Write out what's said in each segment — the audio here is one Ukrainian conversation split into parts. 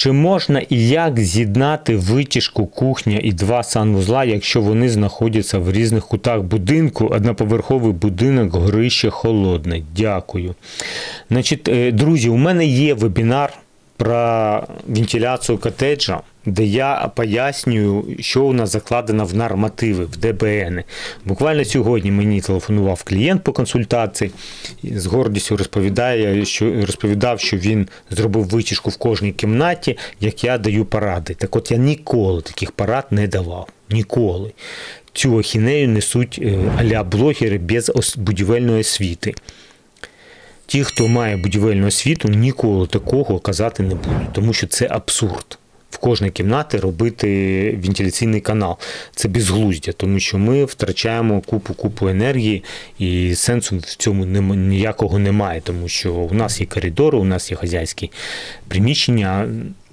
Чи можна і як з'єднати витяжку, кухня і два санвузла, якщо вони знаходяться в різних кутах будинку, одноповерховий будинок, горище холодне? Дякую. Значить, друзі, у мене є вебінар про вентиляцію котеджа, де я пояснюю, що у нас закладено в нормативи, в ДБН. Буквально сьогодні мені телефонував клієнт по консультації, з гордістю розповідав, що він зробив витяжку в кожній кімнаті, як я даю поради. Так от я ніколи таких порад не давав. Ніколи. Цю ахінею несуть а-ля блогери без будівельної освіти. Ті, хто має будівельну освіту, ніколи такого казати не будуть, тому що це абсурд. В кожній кімнаті робити вентиляційний канал. Це безглуздя, тому що ми втрачаємо купу енергії і сенсу в цьому ніякого немає, тому що у нас є коридори, у нас є хазяйські приміщення,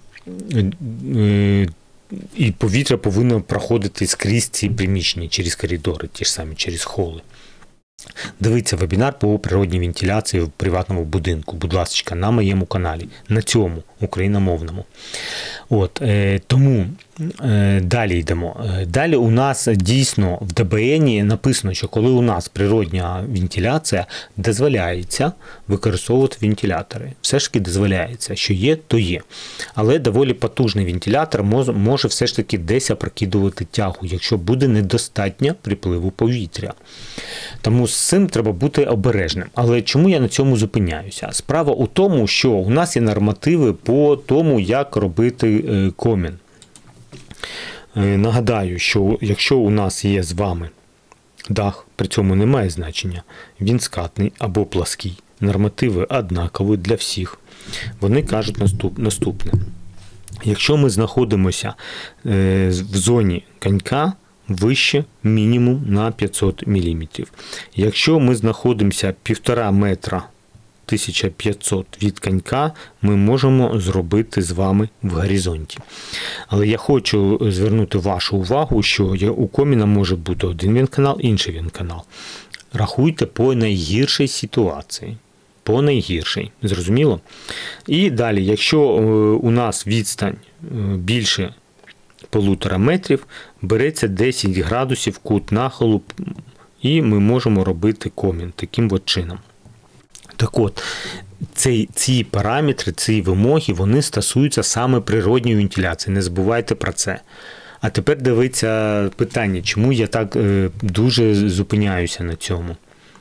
і повітря повинно проходити скрізь ці приміщення, через коридори, ті ж самі, через холи. Дивіться вебінар по природній вентиляції в приватному будинку, будь ласка, на моєму каналі, на цьому, україномовному. Тому далі йдемо. Далі у нас дійсно в ДБН написано, що коли у нас природня вентиляція, дозволяється використовувати вентилятори. Все ж таки дозволяється, що є, то є. Але доволі потужний вентилятор може все ж таки десь опрокидувати тягу, якщо буде недостатньо припливу повітря. Тому з цим треба бути обережним. Але чому я на цьому зупиняюся? Справа у тому, що у нас є нормативи по тому, як робити комін. Нагадаю, що якщо у нас є з вами дах, при цьому немає значення, він скатний або плаский, нормативи однакові для всіх. Вони кажуть наступне. Якщо ми знаходимося в зоні конька, вище мінімум на 500 мм. Якщо ми знаходимося 1,5 метра 1500 від конька, ми можемо зробити з вами в горизонті. Але я хочу звернути вашу увагу, що у коміна може бути один вентканал, інший вентканал. Рахуйте по найгіршій ситуації. По найгіршій. Зрозуміло? І далі, якщо у нас відстань більше 1,5 метрів, береться 10 градусів кут нахилу, і ми можемо робити комін таким от чином. Так от, ці параметри, ці вимоги, вони стосуються саме природньої вентиляції. Не забувайте про це. А тепер дивіться питання, чому я так дуже зупиняюся на цьому.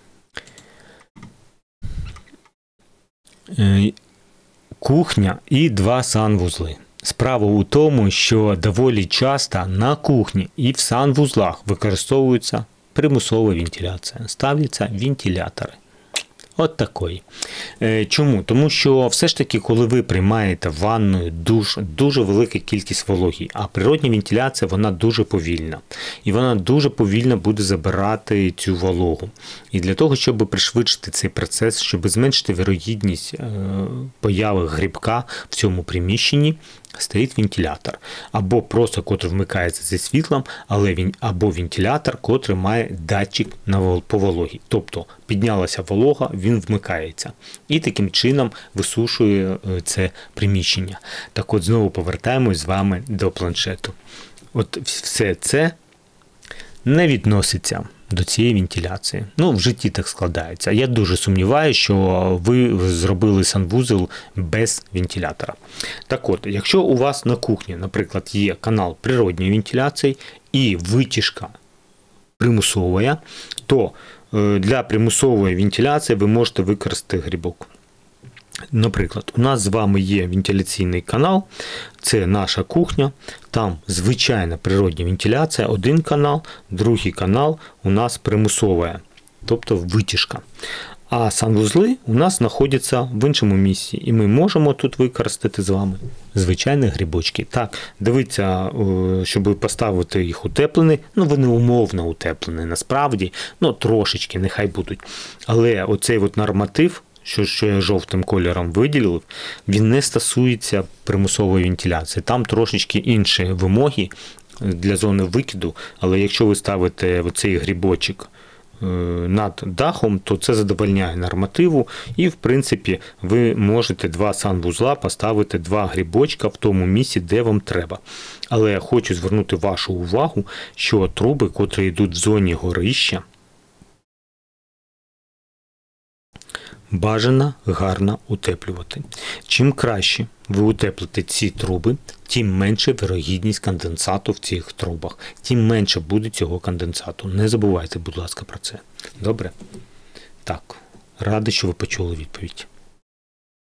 Кухня і два санвузли. Справа у тому, що доволі часто на кухні і в санвузлах використовується примусова вентиляція. Ставляться вентилятори. От такої. Чому? Тому що все ж таки, коли ви приймаєте ванною, душ, дуже велика кількість вологі, а природня вентиляція, вона дуже повільна. І вона дуже повільно буде забирати цю вологу. І для того, щоб пришвидшити цей процес, щоб зменшити вірогідність появи грибка в цьому приміщенні, стоїть вентилятор. Або просто, котрий вмикається зі світлом, або вентилятор, котрий має датчик по вологі. Тобто, піднялася волога, він вмикається. І таким чином висушує це приміщення. Так от, знову повертаємось з вами до планшету. От все це не відноситься до цієї вентиляції. В житті так складається. Я дуже сумніваюся, що ви зробили санвузол без вентилятора. Так от, якщо у вас на кухні, наприклад, є канал природньої вентиляції і витяжка примусова, то для примусової вентиляції ви можете використати грибок. Наприклад, у нас з вами є вентиляційний канал, це наша кухня, там звичайна природня вентиляція, один канал, другий канал у нас примусова, тобто витяжка. А санвузли у нас знаходяться в іншому місці, і ми можемо тут використати з вами звичайні грибочки. Так, дивіться, щоб поставити їх утеплені, вони умовно утеплені насправді, трошечки, нехай будуть. Але оцей норматив, що я жовтим кольором виділив, він не стосується примусової вентиляції. Там трошечки інші вимоги для зони викиду, але якщо ви ставите оцей грибочок над дахом, то це задовольняє нормативу, і в принципі ви можете 2 санвузла поставити 2 грибочка в тому місці, де вам треба. Але я хочу звернути вашу увагу, що труби, котрі йдуть в зоні горища, бажано гарно утеплювати. Чим краще ви утеплите ці труби, тим менше вірогідність конденсату в цих трубах, тим менше буде цього конденсату. Не забувайте, будь ласка, про це. Добре? Так, радий, що ви почули відповідь.